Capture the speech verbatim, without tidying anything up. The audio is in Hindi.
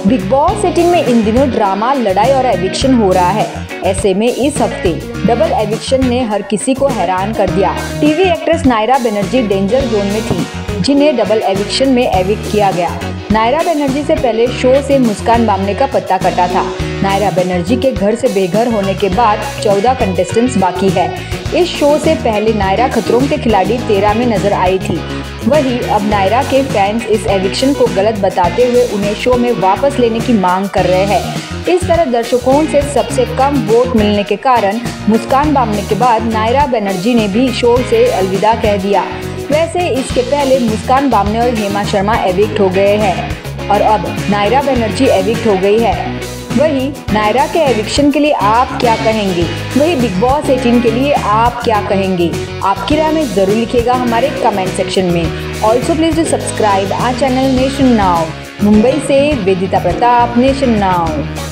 बिग बॉस एटीन में इन दिनों ड्रामा, लड़ाई और एविक्शन हो रहा है। ऐसे में इस हफ्ते डबल एविक्शन ने हर किसी को हैरान कर दिया। TV actress Nyra Banerjee danger zone में थी, जिन्हें डबल एविक्शन में एविक्ट किया गया। नायरा बनर्जी से पहले शो से मुस्कान बामने का पत्ता कटा था। नायरा बनर्जी के घर से बेघर होने के बाद चौदह कंटेस्टेंट्स बाकी है। इस शो से पहले नायरा खतरों के खिलाड़ी तेरह में नजर आई थी। वहीं अब नायरा के फैंस इस एविक्शन को गलत बताते हुए उन्हें शो में वापस लेने की मांग कर रहे हैं। इस तरह दर्शकों से सबसे कम वोट मिलने के कारण मुस्कान बामने के बाद नायरा बनर्जी ने भी शो से अलविदा कह दिया। वैसे इसके पहले मुस्कान बामने और हेमा शर्मा एविक्ट हो गए हैं और अब नायरा बनर्जी एविक्ट हो गई है। वहीं नायरा के एविक्शन के लिए आप क्या कहेंगे? वहीं बिग बॉस एटीन के लिए आप क्या कहेंगे? आपकी राय में जरूर लिखिएगा हमारे कमेंट सेक्शन में। Also please do subscribe our channel nation now. Mumbai से वेदिता प्रताप, नेशन नाउ।